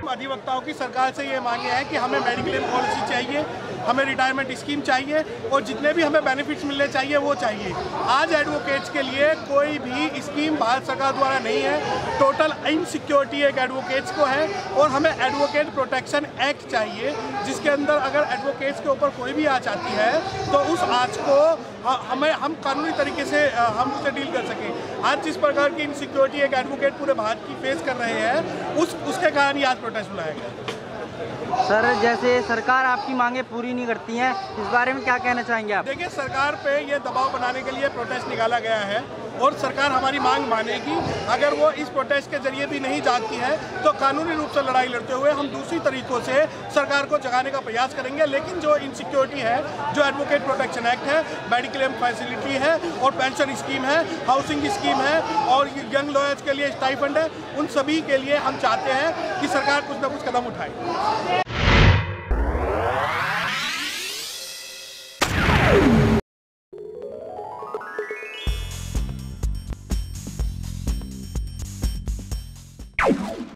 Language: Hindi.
अधिवक्ताओं की सरकार से ये मांगे हैं कि हमें मेडिक्लेम पॉलिसी चाहिए, हमें रिटायरमेंट स्कीम चाहिए और जितने भी हमें बेनिफिट्स मिलने चाहिए वो चाहिए। आज एडवोकेट्स के लिए कोई भी स्कीम भारत सरकार द्वारा नहीं है। टोटल इनसिक्योरिटी एक एडवोकेट्स को है और हमें एडवोकेट प्रोटेक्शन एक्ट चाहिए, जिसके अंदर अगर एडवोकेट्स के ऊपर कोई भी आँच आती है तो उस आँच को हम कानूनी तरीके से हम उसे डील कर सकें। आज जिस प्रकार की इनसिक्योरिटी एक एडवोकेट पूरे भारत की फेस कर रहे हैं उसके कारण ही आज प्रोटेस्ट बुलाया गया। सर, जैसे सरकार आपकी मांगे पूरी नहीं करती हैं, इस बारे में क्या कहना चाहेंगे आप? देखिए, सरकार पे ये दबाव बनाने के लिए प्रोटेस्ट निकाला गया है और सरकार हमारी मांग मानेगी। अगर वो इस प्रोटेस्ट के जरिए भी नहीं जागती है तो कानूनी रूप से लड़ाई लड़ते हुए हम दूसरी तरीकों से सरकार को जगाने का प्रयास करेंगे। लेकिन जो इनसिक्योरिटी है, जो एडवोकेट प्रोटेक्शन एक्ट है, मेडिक्लेम फैसिलिटी है और पेंशन स्कीम है, हाउसिंग स्कीम है और यंग लॉयर्स के लिए स्टाइपेंड है, उन सभी के लिए हम चाहते हैं कि सरकार कुछ ना कुछ कदम उठाए।